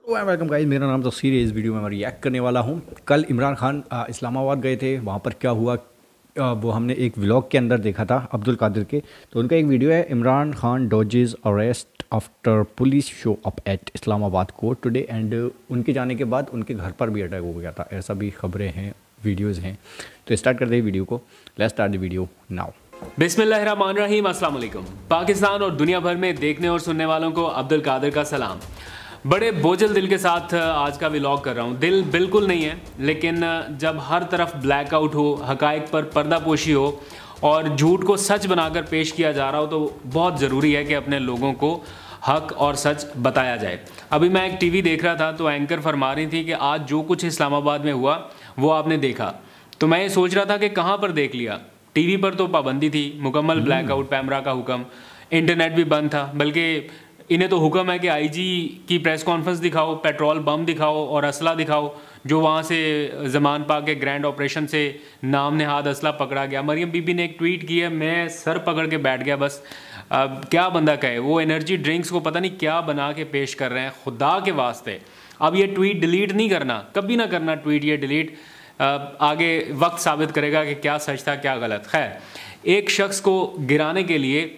Welcome guys, मेरा नाम तस्वीर है। इस वीडियो में मैं रिएक्ट करने वाला हूँ। कल इमरान खान इस्लामाबाद गए थे। वहाँ पर क्या हुआ वो हमने एक व्लॉग के अंदर देखा था अब्दुल कादिर के। तो उनका एक वीडियो है, Imran Khan dodges arrest after police show up at Islamabad court today. And उनके जाने के बाद उनके घर पर भी अटैक हो गया था, ऐसा भी खबरें हैं, वीडियोज़ हैं। तो स्टार्ट करते हैं वीडियो को। Let's start the video now. बिस्मिल्लाहिर्रहमानिर्रहीम, अस्सलाम वालेकुम। पाकिस्तान और दुनिया भर में देखने और सुनने वालों को अब्दुल कादिर का सलाम। बड़े बोझल दिल के साथ आज का व्लॉग कर रहा हूँ। दिल बिल्कुल नहीं है, लेकिन जब हर तरफ ब्लैकआउट हो, हकायक पर पर्दापोशी हो और झूठ को सच बनाकर पेश किया जा रहा हो, तो बहुत ज़रूरी है कि अपने लोगों को हक और सच बताया जाए। अभी मैं एक टीवी देख रहा था तो एंकर फरमा रही थी कि आज जो कुछ इस्लामाबाद में हुआ वो आपने देखा। तो मैं ये सोच रहा था कि कहाँ पर देख लिया। टीवी पर तो पाबंदी थी, मुकम्मल ब्लैकआउट, पैमरा का हुक्म, इंटरनेट भी बंद था। बल्कि इन्हें तो हुक्म है कि आईजी की प्रेस कॉन्फ्रेंस दिखाओ, पेट्रोल बम दिखाओ और असला दिखाओ, जो वहाँ से ज़मान पाक के ग्रैंड ऑपरेशन से नाम नहाद असला पकड़ा गया। मरियम बीबी ने एक ट्वीट की है, मैं सर पकड़ के बैठ गया। बस अब क्या बंदा कहे, वो एनर्जी ड्रिंक्स को पता नहीं क्या बना के पेश कर रहे हैं, खुदा के वास्ते। अब ये ट्वीट डिलीट नहीं करना, कभी ना करना ट्वीट ये डिलीट। आगे वक्त साबित करेगा कि क्या सच था क्या गलत। खैर, एक शख्स को गिराने के लिए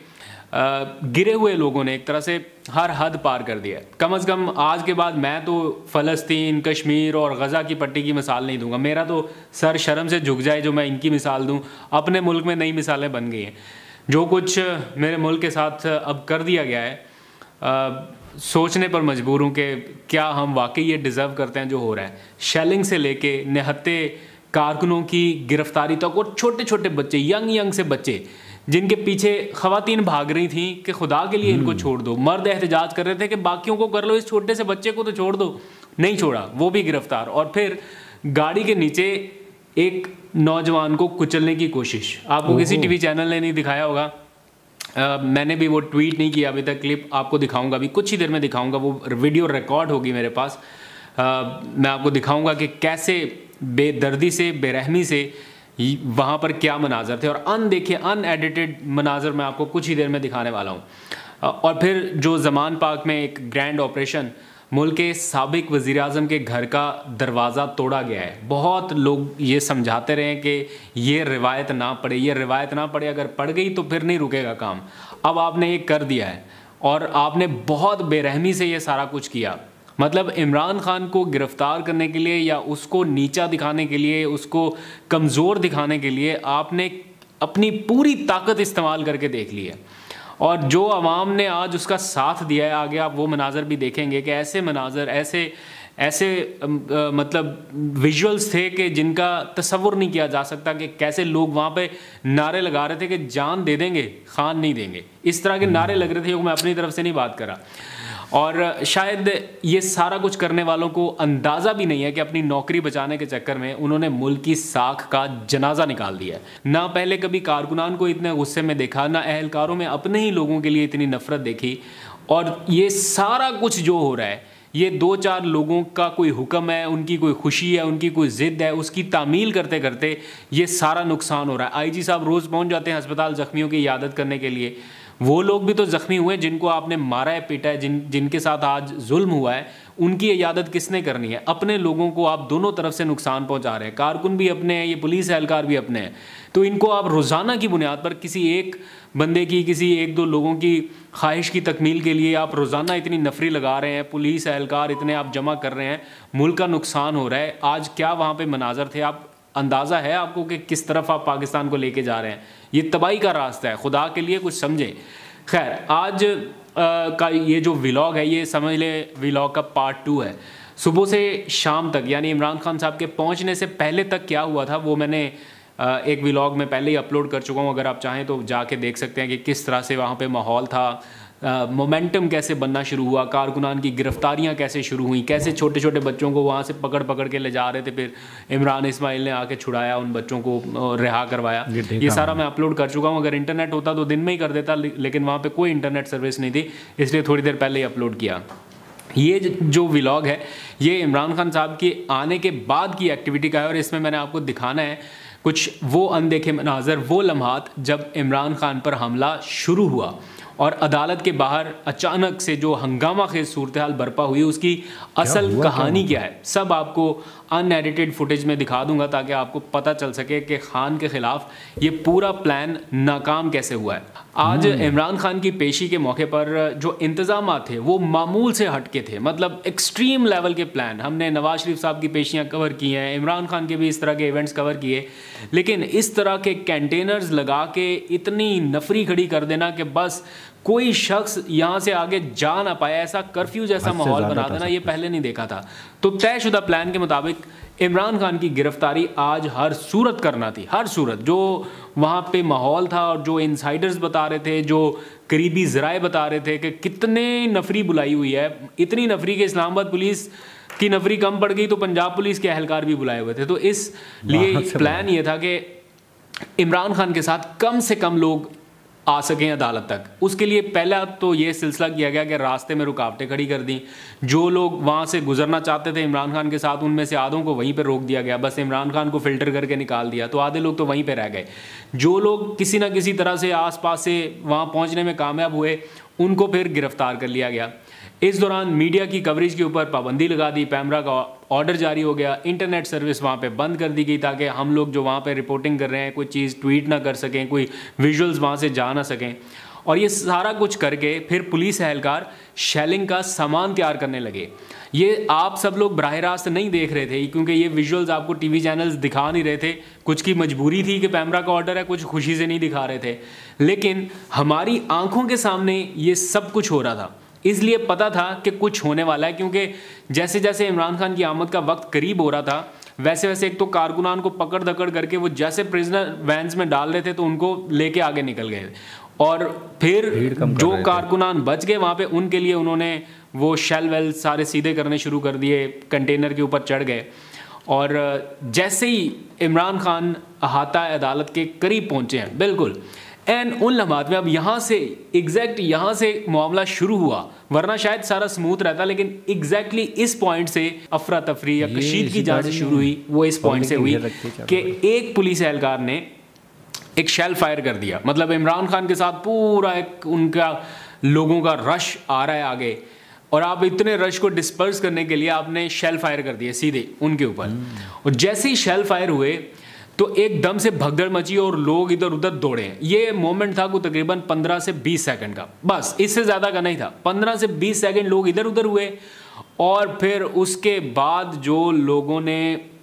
गिरे हुए लोगों ने एक तरह से हर हद पार कर दिया है। कम से कम आज के बाद मैं तो फ़लस्तीन, कश्मीर और गज़ा की पट्टी की मिसाल नहीं दूंगा। मेरा तो सर शर्म से झुक जाए जो मैं इनकी मिसाल दूं। अपने मुल्क में नई मिसालें बन गई हैं। जो कुछ मेरे मुल्क के साथ अब कर दिया गया है, सोचने पर मजबूर हूँ कि क्या हम वाकई ये डिज़र्व करते हैं जो हो रहा है। शेलिंग से लेके निहत्ते कारकुनों की गिरफ्तारी तक, और छोटे छोटे बच्चे, यंग से बच्चे जिनके पीछे ख़वातीन भाग रही थी कि खुदा के लिए इनको छोड़ दो। मर्द एहतजाज कर रहे थे कि बाकियों को कर लो, इस छोटे से बच्चे को तो छोड़ दो। नहीं छोड़ा, वो भी गिरफ्तार। और फिर गाड़ी के नीचे एक नौजवान को कुचलने की कोशिश। आपको किसी टीवी चैनल ने नहीं दिखाया होगा। मैंने भी वो ट्वीट नहीं किया अभी तक। क्लिप आपको दिखाऊंगा, अभी कुछ ही देर में दिखाऊंगा। वो वीडियो रिकॉर्ड होगी मेरे पास। मैं आपको दिखाऊंगा कि कैसे बेदर्दी से, बेरहमी से वहाँ पर क्या मनाजर थे। और अनदेखे, अनएडिटेड मनाजर मैं आपको कुछ ही देर में दिखाने वाला हूँ। और फिर जो ज़मान पाक में एक ग्रैंड ऑपरेशन, मुल्क के साबिक वज़ीर आज़म के घर का दरवाज़ा तोड़ा गया है। बहुत लोग ये समझाते रहे कि ये रिवायत ना पड़े, ये रिवायत ना पड़े। अगर पड़ गई तो फिर नहीं रुकेगा काम। अब आपने ये कर दिया है और आपने बहुत बेरहमी से ये सारा कुछ किया। मतलब इमरान खान को गिरफ्तार करने के लिए या उसको नीचा दिखाने के लिए, उसको कमज़ोर दिखाने के लिए आपने अपनी पूरी ताकत इस्तेमाल करके देख ली है। और जो आवाम ने आज उसका साथ दिया है, आगे आप वो मनाजर भी देखेंगे कि ऐसे मनाजर, ऐसे मतलब विजुअल्स थे कि जिनका तसव्वुर नहीं किया जा सकता कि कैसे लोग वहाँ पे नारे लगा रहे थे कि जान दे देंगे, खान नहीं देंगे। इस तरह के नारे लग रहे थे। मैं अपनी तरफ से नहीं बात कर रहा। और शायद ये सारा कुछ करने वालों को अंदाज़ा भी नहीं है कि अपनी नौकरी बचाने के चक्कर में उन्होंने मुल्क की साख का जनाजा निकाल दिया है। ना पहले कभी कारकुनान को इतने गुस्से में देखा, ना अहलकारों में अपने ही लोगों के लिए इतनी नफरत देखी। और ये सारा कुछ जो हो रहा है, ये 2-4 लोगों का कोई हुक्म है, उनकी कोई खुशी है, उनकी कोई ज़िद है, उसकी तामील करते करते ये सारा नुकसान हो रहा है। आईजी साहब रोज़ पहुँच जाते हैं अस्पताल ज़ख्मियों की इयादत करने के लिए। वो लोग भी तो ज़ख्मी हुए जिनको आपने मारा है, पीटा है, जिनके साथ आज जुल्म हुआ है, उनकी इयादत किसने करनी है? अपने लोगों को आप दोनों तरफ से नुकसान पहुंचा रहे हैं। कारकुन भी अपने हैं, ये पुलिस एहलकार भी अपने हैं। तो इनको आप रोज़ाना की बुनियाद पर किसी एक बंदे की, किसी 1-2 लोगों की ख्वाहिश की तकमील के लिए आप रोज़ाना इतनी नफरी लगा रहे हैं। पुलिस एहलकार इतने आप जमा कर रहे हैं, मुल्क का नुकसान हो रहा है। आज क्या वहाँ पर मनाजर थे? आप अंदाज़ा है आपको कि किस तरफ आप पाकिस्तान को लेके जा रहे हैं? ये तबाही का रास्ता है, खुदा के लिए कुछ समझें। खैर, आज का ये जो व्लॉग है, ये समझ ले व्लॉग का पार्ट 2 है। सुबह से शाम तक, यानी इमरान खान साहब के पहुंचने से पहले तक क्या हुआ था वो मैंने एक व्लॉग में पहले ही अपलोड कर चुका हूं। अगर आप चाहें तो जाके देख सकते हैं कि किस तरह से वहाँ पे माहौल था, मोमेंटम कैसे बनना शुरू हुआ, कारकुनान की गिरफ्तारियां कैसे शुरू हुई, कैसे छोटे छोटे बच्चों को वहाँ से पकड़ पकड़ के ले जा रहे थे। फिर इमरान इस्माइल ने आके छुड़ाया, उन बच्चों को रिहा करवाया। ये सारा मैं अपलोड कर चुका हूँ। अगर इंटरनेट होता तो दिन में ही कर देता, लेकिन वहाँ पर कोई इंटरनेट सर्विस नहीं थी, इसलिए थोड़ी देर पहले ही अपलोड किया। ये जो व्लॉग है ये इमरान खान साहब के आने के बाद की एक्टिविटी का है। और इसमें मैंने आपको दिखाना है कुछ वो अनदेखे मनाजर, वो लम्हात जब इमरान खान पर हमला शुरू हुआ और अदालत के बाहर अचानक से जो हंगामा खेज सूरत हाल बर्पा हुई, उसकी असल कहानी क्या है, सब आपको अनएडिटेड फुटेज में दिखा दूंगा ताकि आपको पता चल सके कि खान के खिलाफ ये पूरा प्लान नाकाम कैसे हुआ है। आज इमरान खान की पेशी के मौके पर जो इंतजाम थे वो मामूल से हटके थे, मतलब एक्सट्रीम लेवल के प्लान। हमने नवाज शरीफ साहब की पेशियां कवर की हैं, इमरान खान के भी इस तरह के इवेंट्स कवर किए, लेकिन इस तरह के कंटेनर्स लगा के इतनी नफरी खड़ी कर देना कि बस कोई शख्स यहाँ से आगे जा ना पाए, ऐसा कर्फ्यू जैसा माहौल बना देना, ये पहले नहीं देखा था। तो तयशुदा प्लान के मुताबिक इमरान खान की गिरफ्तारी आज हर सूरत करना थी, हर सूरत। जो वहाँ पे माहौल था और जो इनसाइडर्स बता रहे थे, जो करीबी ज़राए बता रहे थे कि कितने नफरी बुलाई हुई है, इतनी नफरी कि इस्लामाबाद पुलिस की नफरी कम पड़ गई तो पंजाब पुलिस के अहलकार भी बुलाए हुए थे। तो इसलिए प्लान ये था कि इमरान खान के साथ कम से कम लोग आ सकें अदालत तक। उसके लिए पहला तो ये सिलसिला किया गया कि रास्ते में रुकावटें खड़ी कर दी। जो लोग वहाँ से गुजरना चाहते थे इमरान खान के साथ, उनमें से आधों को वहीं पर रोक दिया गया, बस इमरान खान को फ़िल्टर करके निकाल दिया, तो आधे लोग तो वहीं पर रह गए। जो लोग किसी ना किसी तरह से आसपास से वहाँ पहुँचने में कामयाब हुए, उनको फिर गिरफ्तार कर लिया गया। इस दौरान मीडिया की कवरेज के ऊपर पाबंदी लगा दी, पैमरा का ऑर्डर जारी हो गया, इंटरनेट सर्विस वहाँ पे बंद कर दी गई ताकि हम लोग जो वहाँ पे रिपोर्टिंग कर रहे हैं कोई चीज़ ट्वीट ना कर सकें, कोई विजुअल्स वहाँ से जा ना सकें। और ये सारा कुछ करके फिर पुलिस एहलकार शेलिंग का सामान तैयार करने लगे। ये आप सब लोग बराह रास्त नहीं देख रहे थे क्योंकि ये विजुअल्स आपको टीवी चैनल्स दिखा नहीं रहे थे। कुछ की मजबूरी थी कि पैमरा का ऑर्डर है, कुछ खुशी से नहीं दिखा रहे थे, लेकिन हमारी आंखों के सामने ये सब कुछ हो रहा था। इसलिए पता था कि कुछ होने वाला है, क्योंकि जैसे जैसे इमरान खान की आमद का वक्त करीब हो रहा था, वैसे वैसे एक तो कारकुनान को पकड़ दकड़ करके वो जैसे प्रिजनर वैन्स में डाल रहे थे तो उनको लेके आगे निकल गए। और फिर जो कारकुनान बच गए वहाँ पे, उनके लिए उन्होंने वो शेल वेल सारे सीधे करने शुरू कर दिए, कंटेनर के ऊपर चढ़ गए। और जैसे ही इमरान खान अहाता अदालत के करीब पहुँचे हैं, बिल्कुल एंड उन लम्हात में, अब यहाँ से एग्जैक्ट यहाँ से मामला शुरू हुआ, वरना शायद सारा स्मूथ रहता, लेकिन एग्जैक्टली इस पॉइंट से अफरा तफरी या कशीदगी जहाँ से शुरू हुई वो इस पॉइंट से हुई कि एक पुलिस एहलकार ने एक शेल फायर कर दिया। मतलब इमरान खान के साथ पूरा एक उनका लोगों का रश आ रहा है आगे, और आप इतने रश को डिस्पर्स करने के लिए आपने शेल फायर कर दिए सीधे उनके ऊपर। और जैसे ही शेल फायर हुए तो एकदम से भगदड़ मची और लोग इधर उधर दौड़े। ये मोमेंट था कोई तकरीबन 15 से 20 सेकंड का, बस इससे ज़्यादा का नहीं था। 15 से 20 सेकंड लोग इधर उधर हुए और फिर उसके बाद जो लोगों ने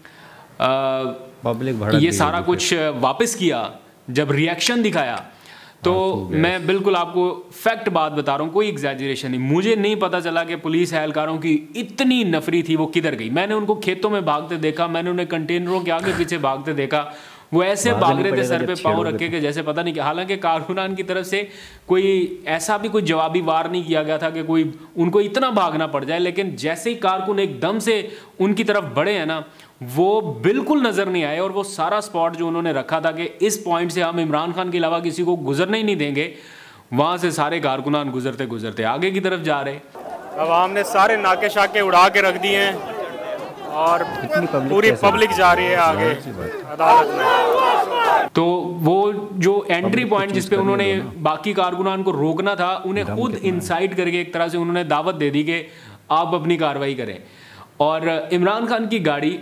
ये सारा कुछ वापस किया, जब रिएक्शन दिखाया, तो मैं बिल्कुल आपको फैक्ट बात बता रहा हूँ, कोई एग्जैजरेशन नहीं। मुझे नहीं पता चला कि पुलिस एहलकारों की इतनी नफरी थी वो किधर गई। मैंने उनको खेतों में भागते देखा, मैंने उन्हें कंटेनरों के आगे पीछे भागते देखा, वो ऐसे भाग रहे थे सर पे पाँव रखे के जैसे पता नहीं क्या। हालांकि कारकुनान की तरफ से कोई ऐसा भी कोई जवाबी वार नहीं किया गया था कि कोई उनको इतना भागना पड़ जाए, लेकिन जैसे ही कारकुन एकदम से उनकी तरफ बढ़े हैं ना, वो बिल्कुल नज़र नहीं आए। और वो सारा स्पॉट जो उन्होंने रखा था कि इस पॉइंट से हम इमरान खान के अलावा किसी को गुजरने ही नहीं देंगे, वहाँ से सारे कारकुनान गुजरते गुजरते आगे की तरफ जा रहे। अब हमने सारे नाके शाके उड़ा के रख दिए हैं और पूरी पब्लिक जा रही है आगे अदालत में। तो वो जो एंट्री पॉइंट जिस पे उन्होंने बाकी कारकुनान को रोकना था, उन्हें खुद इनसाइड करके एक तरह से उन्होंने दावत दे दी कि आप अपनी कार्रवाई करें। और इमरान खान की गाड़ी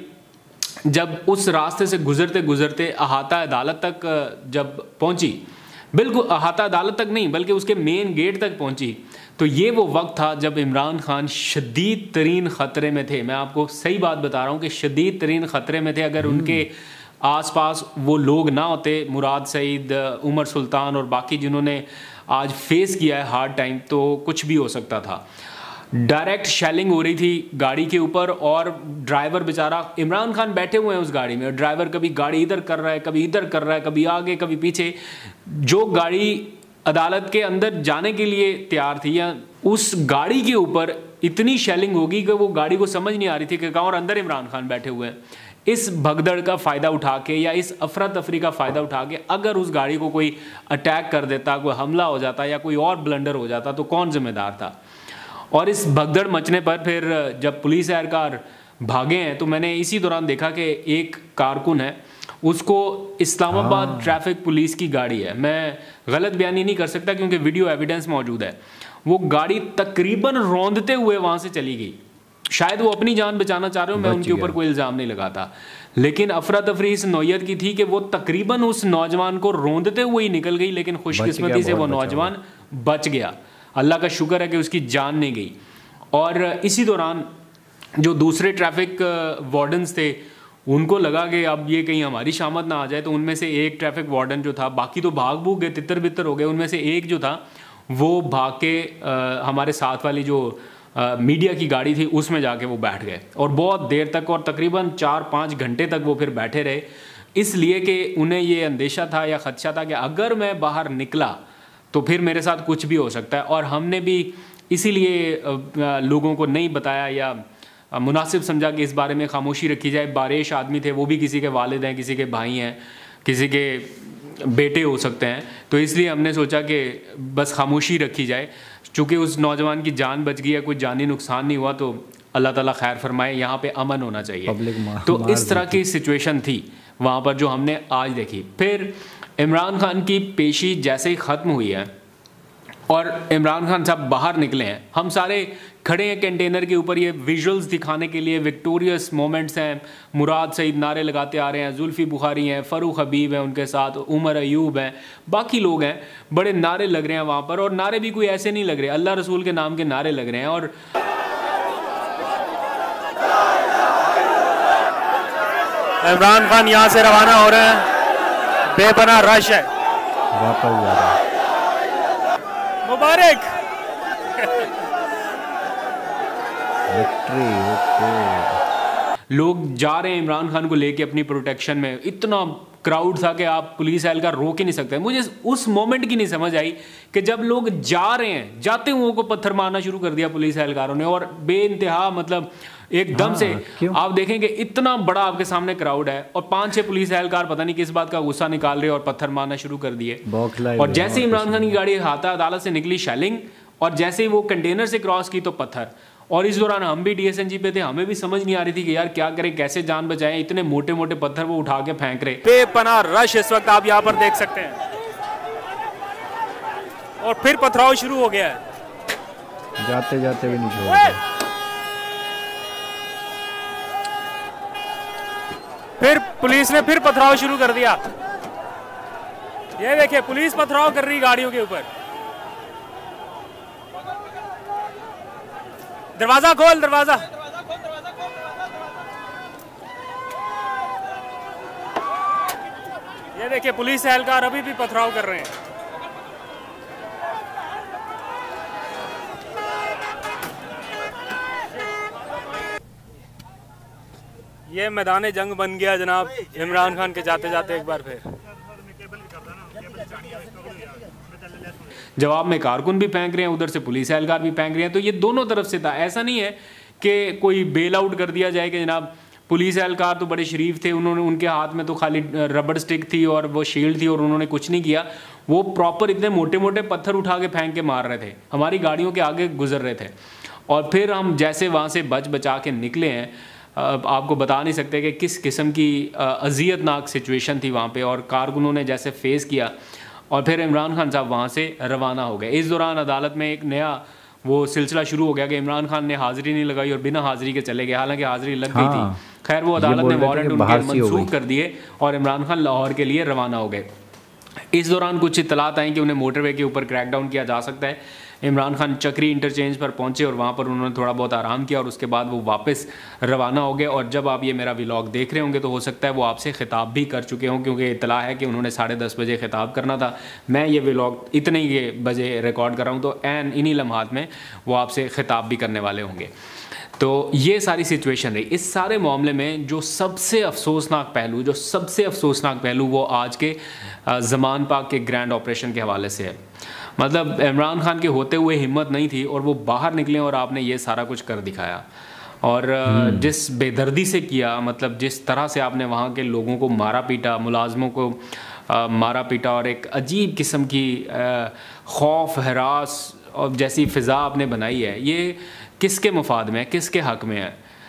जब उस रास्ते से गुजरते गुजरते अहाता अदालत तक जब पहुंची, बिल्कुल अहाता अदालत तक नहीं बल्कि उसके मेन गेट तक पहुंची, तो ये वो वक्त था जब इमरान खान शदीद तरीन ख़तरे में थे। मैं आपको सही बात बता रहा हूँ कि शदीद तरीन ख़तरे में थे। अगर उनके आसपास वो लोग ना होते, मुराद सईद, उमर सुल्तान और बाकी जिन्होंने आज फेस किया है हार्ड टाइम, तो कुछ भी हो सकता था। डायरेक्ट शेलिंग हो रही थी गाड़ी के ऊपर और ड्राइवर बेचारा, इमरान खान बैठे हुए हैं उस गाड़ी में, ड्राइवर कभी गाड़ी इधर कर रहा है, कभी इधर कर रहा है, कभी आगे कभी पीछे। जो गाड़ी अदालत के अंदर जाने के लिए तैयार थी, या उस गाड़ी के ऊपर इतनी शेलिंग होगी कि वो गाड़ी को समझ नहीं आ रही थी कि कहाँ, और अंदर इमरान खान बैठे हुए हैं। इस भगदड़ का फ़ायदा उठा के या इस अफरा तफरी का फ़ायदा उठा के अगर उस गाड़ी को कोई अटैक कर देता, कोई हमला हो जाता या कोई और ब्लंडर हो जाता, तो कौन जिम्मेदार था। और इस भगदड़ मचने पर फिर जब पुलिस एहलकार भागे हैं, तो मैंने इसी दौरान देखा कि एक कारकुन है उसको इस्लामाबाद ट्रैफिक पुलिस की गाड़ी है, मैं गलत बयानी नहीं कर सकता क्योंकि वीडियो एविडेंस मौजूद है, वो गाड़ी तकरीबन रौंदते हुए वहाँ से चली गई। शायद वो अपनी जान बचाना चाह रहे हो, मैं उनके ऊपर कोई इल्ज़ाम नहीं लगाता, लेकिन अफरा तफरी इस नौयत की थी कि वो तकरीबन उस नौजवान को रौंदते हुए ही निकल गई, लेकिन खुशकिस्मती से वो नौजवान बच गया। अल्लाह का शुक्र है कि उसकी जान नहीं गई। और इसी दौरान जो दूसरे ट्रैफिक वार्डन्स थे उनको लगा कि अब ये कहीं हमारी शामत ना आ जाए, तो उनमें से एक ट्रैफिक वार्डन जो था, बाकी तो भाग भूग गए, तितर बितर हो गए, उनमें से एक जो था वो भाग के हमारे साथ वाली जो मीडिया की गाड़ी थी उसमें जाके वो बैठ गए और बहुत देर तक और तकरीबन 4-5 घंटे तक वो फिर बैठे रहे, इसलिए कि उन्हें ये अंदेशा था या ख़दशा था कि अगर मैं बाहर निकला तो फिर मेरे साथ कुछ भी हो सकता है। और हमने भी इसीलिए लोगों को नहीं बताया या मुनासिब समझा कि इस बारे में खामोशी रखी जाए। बारिश आदमी थे, वो भी किसी के वालिद हैं, किसी के भाई हैं, किसी के बेटे हो सकते हैं, तो इसलिए हमने सोचा कि बस खामोशी रखी जाए। चूँकि उस नौजवान की जान बच गई है, कोई जानी नुकसान नहीं हुआ, तो अल्लाह ताला खैर फरमाए, यहाँ पे अमन होना चाहिए। तो इस तरह की सिचुएशन थी वहाँ पर जो हमने आज देखी। फिर इमरान खान की पेशी जैसे ही ख़त्म हुई है और इमरान खान साहब बाहर निकले हैं, हम सारे खड़े हैं कंटेनर के ऊपर ये विजुअल्स दिखाने के लिए। विक्टोरियस मोमेंट्स हैं, मुराद सईद नारे लगाते आ रहे हैं, जुल्फ़ी बुखारी हैं, फ़रूख हबीब हैं, उनके साथ उमर अयूब हैं, बाकी लोग हैं, बड़े नारे लग रहे हैं वहाँ पर। और नारे भी कोई ऐसे नहीं लग रहे, अल्लाह रसूल के नाम के नारे लग रहे हैं। और इमरान खान यहाँ से रवाना हो रहे हैं, बेपनाह रश है, वापस जा रहा है। मुबारक। लोग जा रहे हैं इमरान खान को लेके अपनी प्रोटेक्शन में, इतना क्राउड था कि आप पुलिस एहलकार रोक ही नहीं सकते। मुझे उस मोमेंट की नहीं समझ आई कि जब लोग जा रहे हैं, जाते हुए को पत्थर मारना शुरू कर दिया पुलिस एहलकारों ने, और बेइंतहा मतलब एकदम से आप देखेंगे इतना बड़ा आपके सामने क्राउड है और 5-6 पुलिस एहलकार पता नहीं किस बात का गुस्सा निकाल रहे और पत्थर मारना शुरू कर दिए। और जैसे ही इमरान खान की गाड़ी हाथा अदालत से निकली शेलिंग, और जैसे ही वो कंटेनर से क्रॉस की तो पत्थर। और इस दौरान हम भी DSNG पे थे, हमें भी समझ नहीं आ रही थी कि यार क्या करें, कैसे जान बचाएं, इतने मोटे मोटे पत्थर वो उठा के फेंक रहे। बेपनाह रश इस वक्त आप यहाँ पर देख सकते हैं, और फिर पथराव शुरू हो गया है, जाते जाते भी नहीं छोड़ते। फिर पुलिस ने फिर पथराव शुरू कर दिया। ये देखिए पुलिस पथराव कर रही गाड़ियों के ऊपर। दरवाजा खोल, दरवाजा। ये देखिए पुलिस एहलकार अभी भी पथराव कर रहे हैं। ये मैदान जंग बन गया जनाब, इमरान खान के जाते जाते एक बार फिर। जवाब में कारकुन भी फेंक रहे हैं, उधर से पुलिस एहलकार भी फेंक रहे हैं, तो ये दोनों तरफ से था। ऐसा नहीं है कि कोई बेल आउट कर दिया जाए कि जनाब पुलिस एहलकार तो बड़े शरीफ थे, उन्होंने, उनके हाथ में तो खाली रबड़ स्टिक थी और वो शील्ड थी और उन्होंने कुछ नहीं किया। वो प्रॉपर इतने मोटे मोटे पत्थर उठा के फेंक के मार रहे थे, हमारी गाड़ियों के आगे गुजर रहे थे। और फिर हम जैसे वहाँ से बच बचा के निकले हैं, आपको बता नहीं सकते कि किस किस्म की अज़ियतनाक सिचुएशन थी वहाँ पे, और कारकुनों ने जैसे फेस किया। और फिर इमरान खान साहब वहाँ से रवाना हो गए। इस दौरान अदालत में एक नया वो सिलसिला शुरू हो गया कि इमरान खान ने हाज़िरी नहीं लगाई और बिना हाज़िरी के चले गए, हालांकि हाज़िरी लग गई थी। खैर वो अदालत ने वारंट उनके मनसूख कर दिए और इमरान खान लाहौर के लिए रवाना हो गए। इस दौरान कुछ इत्तलात आई कि उन्हें मोटरवे के ऊपर क्रैकडाउन किया जा सकता है। इमरान खान चक्री इंटरचेंज पर पहुंचे और वहाँ पर उन्होंने थोड़ा बहुत आराम किया और उसके बाद वो वापस रवाना हो गए। और जब आप ये मेरा व्लॉग देख रहे होंगे तो हो सकता है वो आपसे ख़िताब भी कर चुके हों, क्योंकि इत्तला है कि उन्होंने 10:30 बजे ख़िताब करना था। मैं ये व्लॉग इतने ही बजे रिकॉर्ड कर रहा हूँ, तो एन इन्हीं लम्हात में वो आपसे ख़िताब भी करने वाले होंगे। तो ये सारी सिचुएशन रही। इस सारे मामले में जो सबसे अफसोसनाक पहलू वो आज के ज़मान पाक के ग्रैंड ऑपरेशन के हवाले से है। मतलब इमरान खान के होते हुए हिम्मत नहीं थी और वो बाहर निकले और आपने ये सारा कुछ कर दिखाया। और जिस बेदर्दी से किया, मतलब जिस तरह से आपने वहाँ के लोगों को मारा पीटा, मुलाजमों को मारा पीटा, और एक अजीब किस्म की खौफ हरास और जैसी फ़िज़ा आपने बनाई है, ये किसके मुफाद में है, किसके हक़ में है?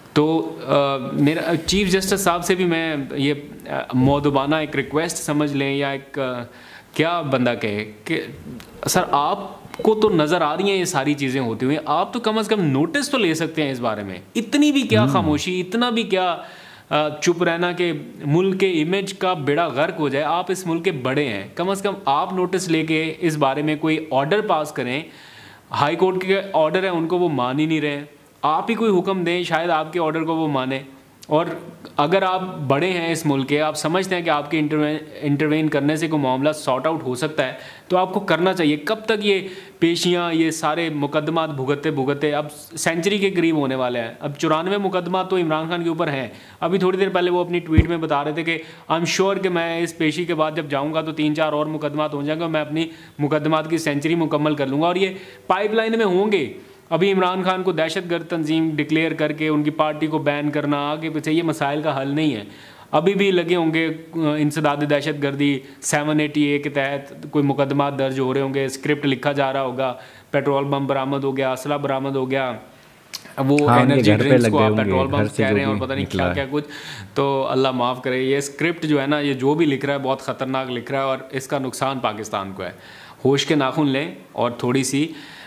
तो मेरा चीफ जस्टिस साहब से भी मैं ये मौदबाना एक रिक्वेस्ट समझ लें या एक क्या बंदा कहे कि सर आपको तो नज़र आ रही हैं ये सारी चीज़ें होती हुई, आप तो कम से कम नोटिस तो ले सकते हैं इस बारे में। इतनी भी क्या खामोशी, इतना भी क्या चुप रहना कि मुल्क के इमेज का बेड़ा गर्क हो जाए। आप इस मुल्क के बड़े हैं, कम से कम आप नोटिस लेके इस बारे में कोई ऑर्डर पास करें। हाई कोर्ट के ऑर्डर हैं, उनको वो मान ही नहीं रहे। आप ही कोई हुक्म दें, शायद आपके ऑर्डर को वो माने। और अगर आप बड़े हैं इस मुल्क के, आप समझते हैं कि आपके इंटरवेन करने से कोई मामला सॉर्ट आउट हो सकता है, तो आपको करना चाहिए। कब तक ये पेशियाँ, ये सारे मुकदमात भुगतते भुगतते अब सेंचुरी के करीब होने वाले हैं। अब 94 मुकदमा तो इमरान खान के ऊपर हैं। अभी थोड़ी देर पहले वो अपनी ट्वीट में बता रहे थे कि आई एम श्योर कि मैं इस पेशी के बाद जब जाऊँगा तो 3-4 और मुकदमात हो जाएंगे, मैं अपनी मुकदमात की सेंचुरी मुकम्मल कर लूँगा। और ये पाइपलाइन में होंगे। अभी इमरान खान को दहशतगर्द तंजीम डिक्लेयर करके उनकी पार्टी को बैन करना आगे पीछे ये मसाइल का हल नहीं है। अभी भी लगे होंगे इंसदाद दहशतगर्दी 780A के तहत कोई मुकदमा दर्ज हो रहे होंगे, स्क्रिप्ट लिखा जा रहा होगा, पेट्रोल बम बरामद हो गया, असला बरामद हो गया, वो एनर्जी ड्रिंक्स को आप पेट्रोल बम कह रहे हैं और पता नहीं क्या क्या कुछ। तो अल्लाह माफ़ करे, ये स्क्रिप्ट जो है ना, ये जो भी लिख रहा है बहुत ख़तरनाक लिख रहा है और इसका नुकसान पाकिस्तान को है। होश के नाखून लें और थोड़ी सी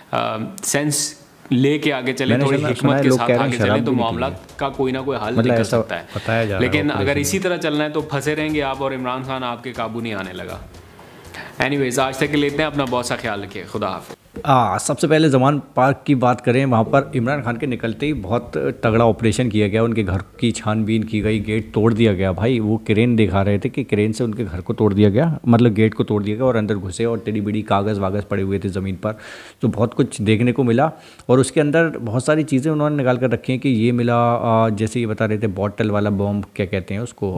सेंस लेके आगे चले, थोड़ी हिकमत के साथ आगे चले, तो मामला का कोई ना कोई हल निकल सकता है। लेकिन अगर इसी तरह चलना है तो फंसे रहेंगे आप और इमरान खान आपके काबू नहीं आने लगा। एनीवेज, आज तक के लिए इतने। अपना बहुत सा ख्याल रखिए। खुदा हाफ़िज़। सबसे पहले जमान पार्क की बात करें, वहाँ पर इमरान खान के निकलते ही बहुत तगड़ा ऑपरेशन किया गया। उनके घर की छानबीन की गई, गेट तोड़ दिया गया। भाई वो क्रेन दिखा रहे थे कि क्रेन से उनके घर को तोड़ दिया गया, मतलब गेट को तोड़ दिया गया और अंदर घुसे और टेढ़ी बेढ़ी कागज़ वागज़ पड़े हुए थे ज़मीन पर। तो बहुत कुछ देखने को मिला और उसके अंदर बहुत सारी चीज़ें उन्होंने निकाल कर रखी हैं कि ये मिला, जैसे ये बता रहे थे बॉटल वाला बॉम्ब, क्या कहते हैं उसको,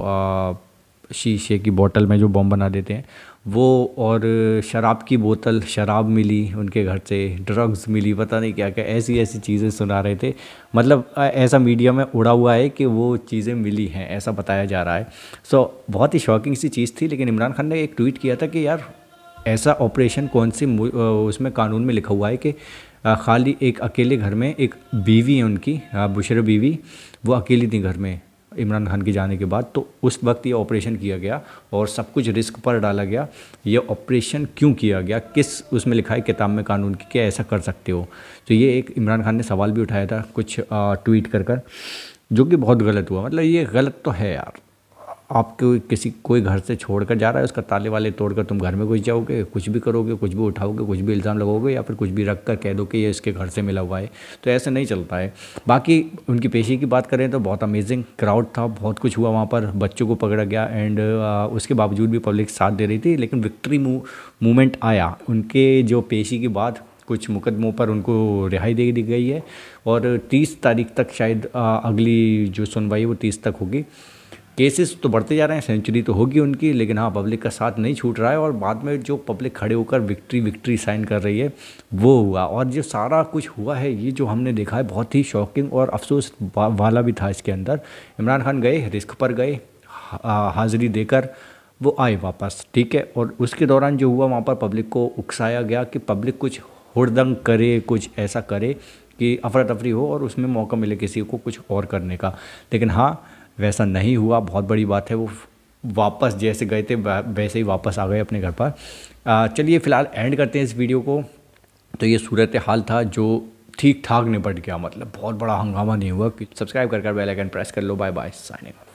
शीशे की बोतल में जो बम बना देते हैं वो, और शराब की बोतल, शराब मिली उनके घर से, ड्रग्स मिली, पता नहीं क्या क्या ऐसी ऐसी चीज़ें सुना रहे थे। मतलब ऐसा मीडिया में उड़ा हुआ है कि वो चीज़ें मिली हैं, ऐसा बताया जा रहा है। सो बहुत ही शॉकिंग सी चीज़ थी। लेकिन इमरान खान ने एक ट्वीट किया था कि यार ऐसा ऑपरेशन कौन सी उसमें कानून में लिखा हुआ है कि खाली एक अकेले घर में एक बीवी है उनकी, बुशरा बीवी, वो अकेली थी घर में इमरान खान के जाने के बाद। तो उस वक्त ये ऑपरेशन किया गया और सब कुछ रिस्क पर डाला गया। ये ऑपरेशन क्यों किया गया, किस उसमें लिखा है किताब में कानून की, क्या ऐसा कर सकते हो? तो ये एक इमरान खान ने सवाल भी उठाया था कुछ ट्वीट कर, जो कि बहुत गलत हुआ। मतलब ये गलत तो है यार, आपको किसी कोई घर से छोड़कर जा रहा है, उसका ताले वाले तोड़कर तुम घर में घुस जाओगे, कुछ भी करोगे, कुछ भी उठाओगे, कुछ भी इल्ज़ाम लगाओगे या फिर कुछ भी रख कर कह दो कि ये इसके घर से मिला हुआ है, तो ऐसे नहीं चलता है। बाकी उनकी पेशी की बात करें तो बहुत अमेजिंग क्राउड था, बहुत कुछ हुआ वहाँ पर, बच्चों को पकड़ा गया एंड उसके बावजूद भी पब्लिक साथ दे रही थी। लेकिन विक्ट्री मूवमेंट आया उनके जो पेशी के बाद, कुछ मुकदमों पर उनको रिहाई दे दी गई है और 30 तारीख तक शायद अगली जो सुनवाई वो 30 तक होगी। केसेस तो बढ़ते जा रहे हैं, सेंचुरी तो होगी उनकी, लेकिन हाँ पब्लिक का साथ नहीं छूट रहा है और बाद में जो पब्लिक खड़े होकर विक्ट्री साइन कर रही है वो हुआ। और जो सारा कुछ हुआ है, ये जो हमने देखा है, बहुत ही शॉकिंग और अफसोस वाला भी था इसके अंदर। इमरान खान गए, रिस्क पर गए, हाज़िरी देकर वो आए वापस, ठीक है। और उसके दौरान जो हुआ वहाँ पर पब्लिक को उकसाया गया कि पब्लिक कुछ हुड़दंग करे, कुछ ऐसा करे कि अफरा तफरी हो और उसमें मौका मिले किसी को कुछ और करने का। लेकिन हाँ, वैसा नहीं हुआ, बहुत बड़ी बात है। वो वापस जैसे गए थे वैसे ही वापस आ गए अपने घर पर। चलिए फ़िलहाल एंड करते हैं इस वीडियो को। तो ये सूरत हाल था जो ठीक ठाक निपट गया, मतलब बहुत बड़ा हंगामा नहीं हुआ। सब्सक्राइब कर बेल आइकन प्रेस कर लो। Bye bye, signing of.